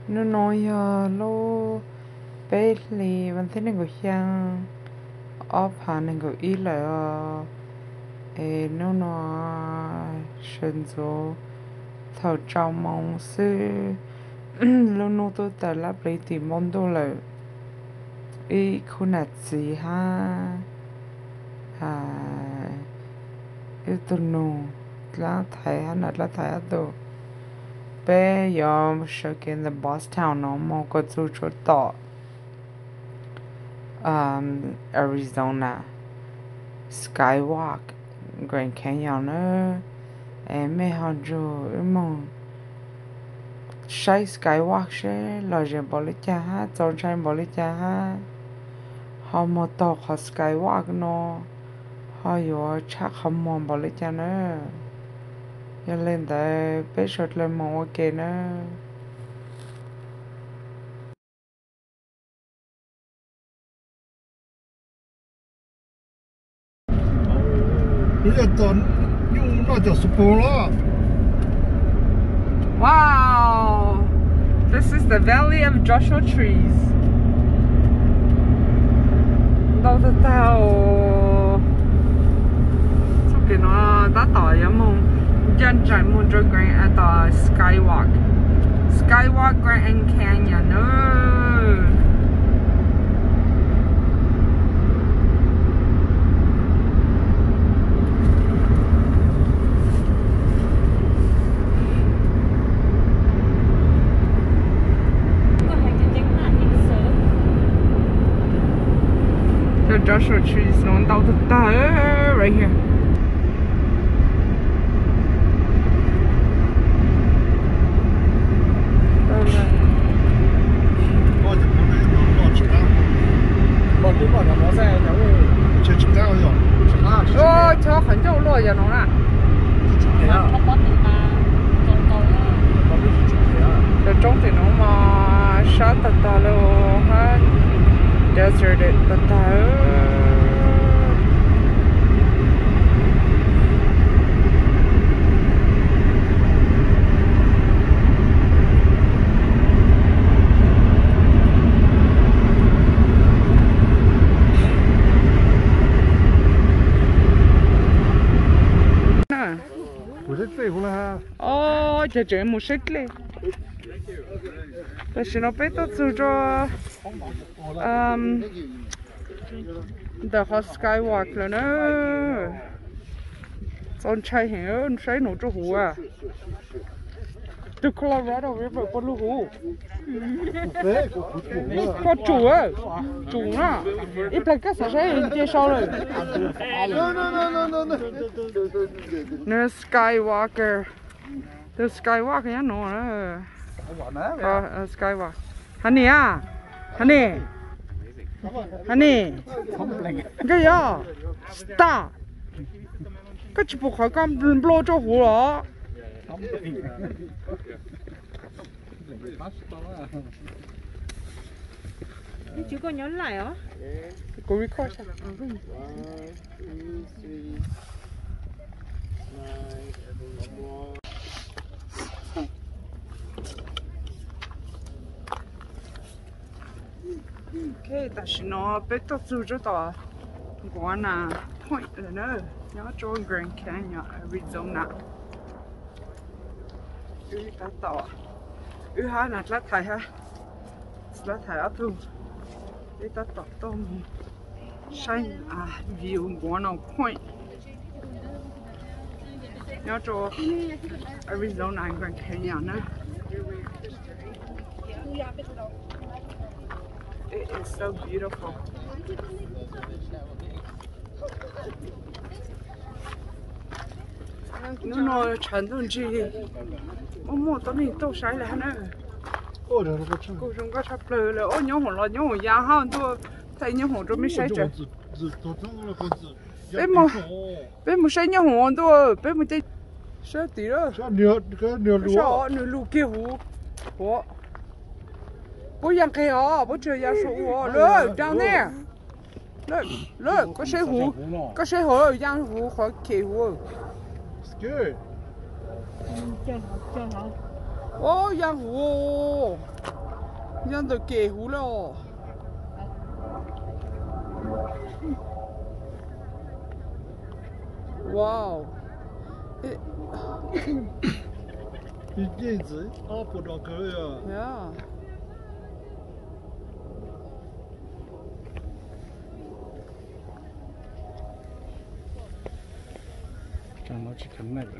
nó nói lô bé lì vẫn thế này của sang off hà này của ý là nó sinh số thầu trong mong sư lúc nó tôi tại lắp lấy thì mong tôi là ý khu nạt gì ha ý tôi nụ lá thải ha nạt lá thải tôi bé giờ sự kiện the boss town nó mong có chú chỗ tỏ Arizona Skywalk Grand Canyon nữa em mấy họ rồi mong sai Skywalk sẽ là gì bảo lý cha ha trong sai bảo lý cha ha họ mà tàu họ Skywalk nó họ vừa chắc không mong bảo lý cha nữa giờ lên tại bé sốt lên mong ok nữa bây giờ toàn dùng nó cho sport đó. Wow, this is the valley of Joshua trees. Đâu có tao, sao cái nó đã tỏi vậy mông, dân chạy mông cho Grand at Skywalk Gran Canyon nữa. Joshua trees nó đau thật ta right here. Ôi, cho很久落下龙了。这中点龙嘛，沙特大了，还 desert 的大。 不是最后了哈。 哦，这没事嘞。但是那边都走着the hot skywalk 了呢。从拆线谁弄着湖啊？The Colorado River 不路湖。có chủ á, chủ nó, ít là các sản sẽ介绍了。那 Skywalker， 这 Skywalker 也弄了。Skywalk， honey 啊 ，honey， cái gì？Stop， cái chỉ buộc khỏi con blow cho湖了。 你就个人来哦。 Go record. ，OK， 但是呢，别到走着到Guana Point 了呢，要做 Gran Canyon Arizona。đã tỏ hai là lá thải ha lá thải áp thu để ta tỏ tôm xanh view Guano Point nhớ cho Arizona Grand Canyon nữa. It is so beautiful. Nó chuyển động gì mua tao này tao sai là nữa cô chúng có sắp lừa là ô nhau hồn là nhau hồn già ha tôi thấy nhau hồn rồi mới sai chứ bên một sai nhau hồn tôi bên một cái sai tí đó sao nửa lù kia hú hú bố giang kia hả bố chơi giang số hú lừa down there lừa có sai hú giang hú khỏi kia hú good. Chơi hả? Ô, giang hồ. Giang tôi kể hú lô. Wow. 一镜子，不到口呀。 Yeah. Trong nó chỉ cần này.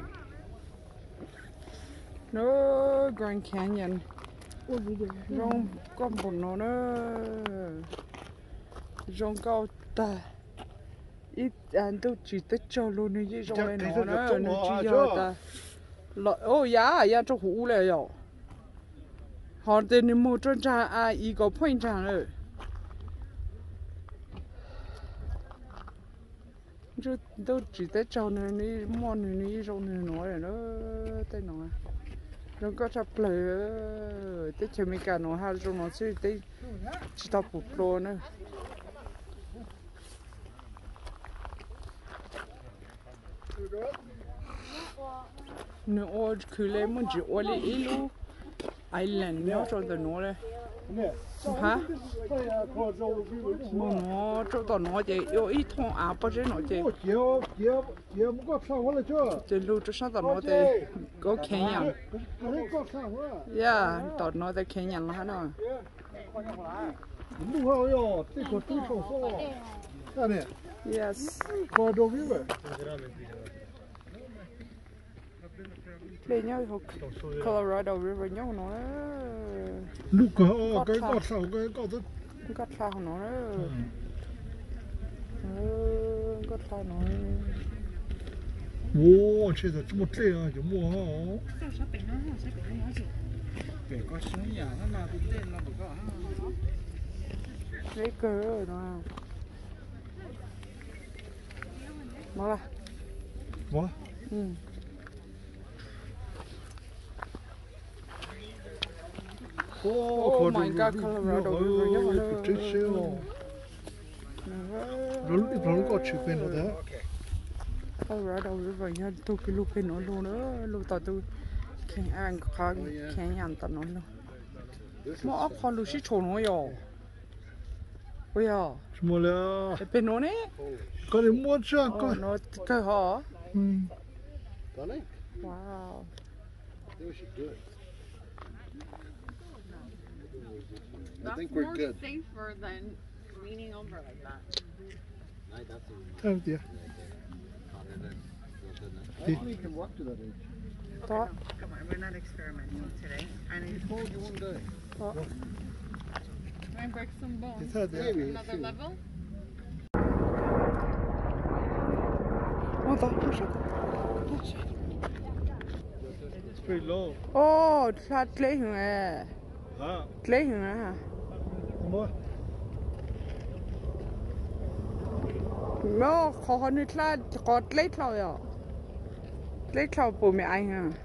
No, Gran Canyon. Rong con bồn nó nữa. Rong cao ta. Ít anh tôi chỉ tới cho luôn như rong này nó nữa, nó chỉ giờ ta. Ô ya, ya cho hú lại rồi. Họ tên ni mua trên trang à, ý có point trang rồi. Chứ tôi chỉ tới cho nó đi mua nó rong này nó rồi nó tới nó. Nó có chập lời tới chơi mấy cái nó hay rồi nó sẽ tới chỉ tao bút lô nữa. Nó ở cứ lấy mình chỉ ở lại ilu island nó cho tao nó đấy. Hả? Mà nó cho tao nó thì yêu ít thằng à bao giờ nó thì. 姐不过上回了这。 Thì lúc trước sau tao nó thì có Canyon. Yeah, tao nó thì Canyon là nó. 路上要这个都上烧，看呢， Yes. 高州那边。 Đây nhau Colorado River nhau nó. 路高跟高上跟高都。 Cắt sao nó đó. Cắt sao nó. 哇，这个这么这样就摸好。 Kể có sống nhà nó nào cũng tên nó có Lấy cờ rồi nó. Nó là. 我。 Oh my God, Colorado River nhau nó. 真深哦。人高吃饭了的。 Colorado River nhau tôi cái lúc cái nó luôn đó, lúc tao tôi khen ăn khó khen ăn tao nó luôn. Mà ở con lúc xí trốn nó yo. Ôi à. 什么了？ Bên nó nè. 刚才摸这 Ờ, 个。 nó cơ hả? 嗯。 Wow. I think we're good. Safer than leaning over like that. 看不见。 We can walk to that age. Đó. Come on, we're not experimenting today. I need I told you one day. to break some bones. 看见。 Another level? Ồ, đó, nó sao? It's pretty low. Ồ, sao lấy hưởng à? À. Lấy hưởng à? 什么？ Nó khó hơn là có lấy thầu à? Lấy thầu bố mẹ anh à?